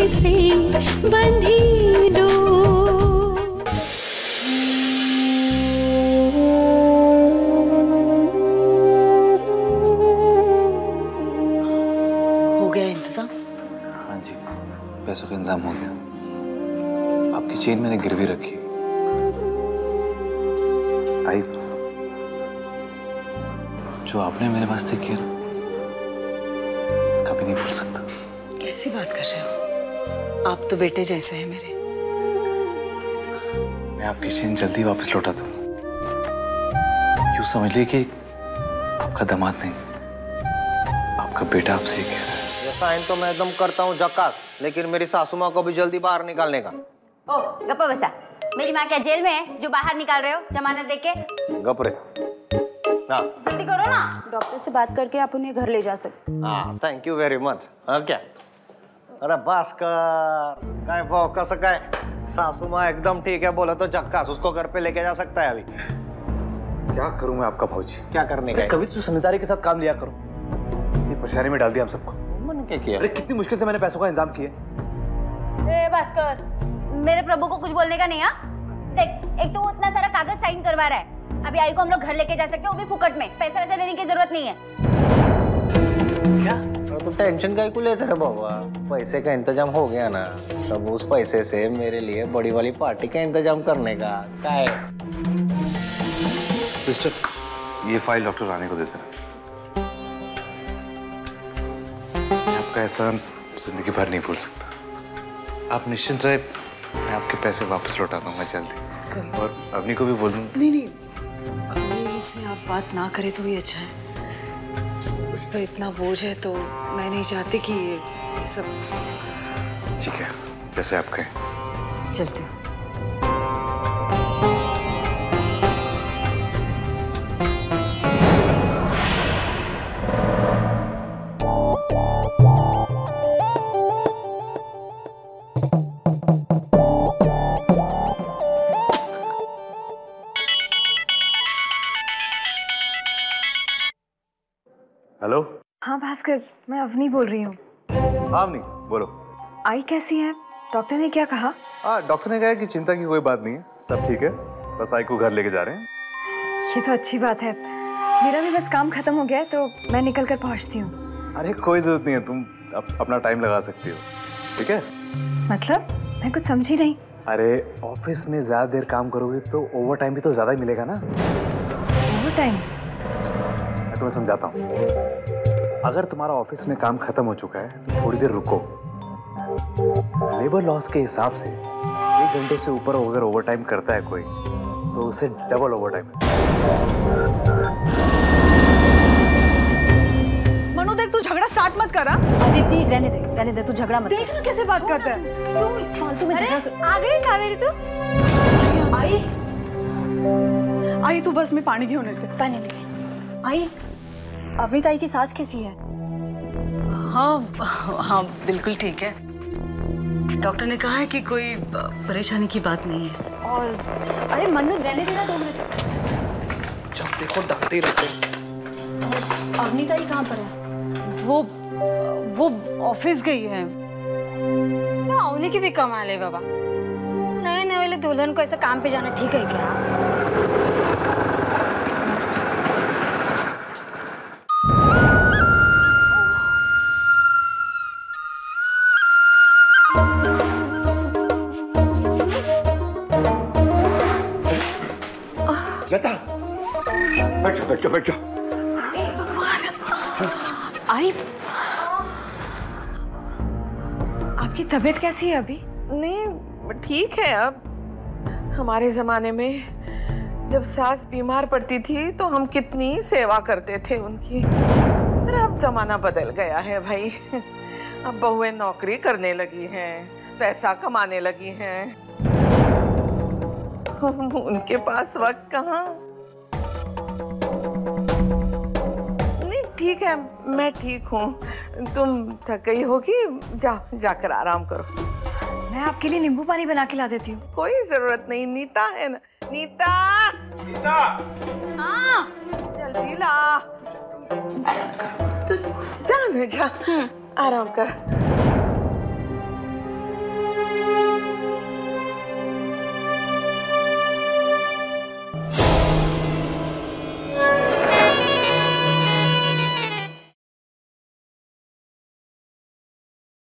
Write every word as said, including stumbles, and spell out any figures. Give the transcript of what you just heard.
से बंधी लो। हो गया इंतजाम? हाँ जी, पैसों का इंतजाम हो गया। आपकी चेन मैंने गिरवी रखी। आई, जो आपने मेरे वास्ते किया कभी नहीं भूल सकता। कैसी बात कर रहे हो? आप तो बेटे जैसे हैं मेरे। मैं आपकी चेन जल्दी वापस लौटा दूं। यूं समझ लीजिए कि आपका दामाद नहीं, आपका बेटा आपसे ही कह रहा है। ये साइन तो मैं एकदम करता हूँ झक्कास, लेकिन मेरी सासू माँ को भी जल्दी बाहर निकालने का। ओ गप्पा बसा, मेरी माँ क्या जेल में है जो बाहर निकाल रहे हो जमानत देके? गप रे। हाँ जल्दी करो ना, डॉक्टर से बात करके आप उन्हें घर ले जा सकते। हाँ थँक यू व्हेरी मच। हाँ क्या? अरे भास्कर, काय भाऊ कसं काय? सासू माँ एकदम ठीक है बोला तो झक्कास, उसको घर पे लेके जा सकता है अभी। क्या करूं मैं आपका भाऊजी? क्या करने का? कभी तो समझदारी के साथ काम लिया करो। इतनी परेशानी में डाल दिया हम सबको। मैंने क्या किया? अरे कितनी मुश्किल से मैंने पैसों का इंतजाम किया। ए भास्कर, मेरे प्रभु को कुछ बोलने का नहीं। हाँ देख, एक तो वो इतना सारा कागज साइन करवा रहा है, अभी आई को हम लोग घर लेके जा सकते हैं, वो भी फुकट में। पैसे वैसे देने की जरूरत नहीं है। क्या? तो टेंशन का ही को लेते रहे बाबा, पैसे का इंतजाम हो गया ना, तब उस पैसे से मेरे लिए बड़ी वाली पार्टी का इंतजाम करने का क्या है? सिस्टर, ये फाइल डॉक्टर रानी को देते रहे। आपका एहसान जिंदगी भर नहीं भूल सकता। आप निश्चिंत रहे, मैं आपके पैसे वापस लौटा दूंगा जल्दी। और अवनी को भी बोल दूंगा। नहीं नहीं, अवनी से आप बात ना करें तो ही अच्छा है। उस पर इतना बोझ है तो मैं नहीं चाहती कि ये सब। ठीक है, जैसे आप कहें। चलती हूँ। हेलो। हाँ भास्कर, मैं अवनी बोल रही हूँ। हाँ अवनी, बोलो। आई कैसी है? डॉक्टर ने क्या कहा? हाँ, डॉक्टर ने कहा कि चिंता की कोई बात नहीं है, सब ठीक है, बस आई को घर लेके जा रहे हैं। ये तो अच्छी बात है। मेरा भी बस काम खत्म हो गया है तो मैं निकल कर पहुँचती हूँ। अरे कोई जरूरत नहीं है, तुम अप, अपना टाइम लगा सकती हो, ठीक है? मतलब मैं कुछ समझी नहीं। अरे ऑफिस में ज्यादा देर काम करोगे तो ओवर टाइम भी तो ज्यादा ही मिलेगा ना। Overtime? मैं तुम्हें समझाता हूँ। अगर तुम्हारा ऑफिस में काम खत्म हो चुका है तो थोड़ी देर रुको। लेबर लॉस के हिसाब से एक घंटे से ऊपर अगर ओवर टाइम करता है कोई तो उसे डबल ओवर टाइम। मनु देख, तू झगड़ा स्टार्ट मत करा। अदिति रहने दे, रहने दे, तू झगड़ा मत। देख ना कैसे बात करता है। क्यों फालतू में झगड़ा कर... आ गई कावेरी तू? आई आई तू बस में पानी घेऊन येते। पानी ले आई। अवनी ताई की सास कैसी है? हाँ हाँ बिल्कुल ठीक है। डॉक्टर ने कहा है कि कोई परेशानी की बात नहीं है। और अरे मन्नू रहने देना दो मिनट। जब देखो डरते ही रहते हैं। अवनी ताई कहाँ पर है? वो वो ऑफिस गई है। अवनी की भी कमाल है बाबा, नए नए वाले दुल्हन को ऐसा काम पे जाना ठीक है क्या? लता, बैठो बैठो बैठो। आई, आपकी तबीयत कैसी है अभी? नहीं ठीक है। अब हमारे जमाने में जब सास बीमार पड़ती थी तो हम कितनी सेवा करते थे उनकी। पर अब जमाना बदल गया है भाई। अब बहुएं नौकरी करने लगी हैं, पैसा कमाने लगी हैं, उनके पास वक्त कहाँ। नहीं ठीक है, मैं ठीक हूँ। तुम थक गई होगी, जा जाकर आराम करो। मैं आपके लिए नींबू पानी बना के ला देती हूँ। कोई जरूरत नहीं, नीता है ना। नीता, नीता, हाँ जल्दी ला। तो जा न जा, आराम कर।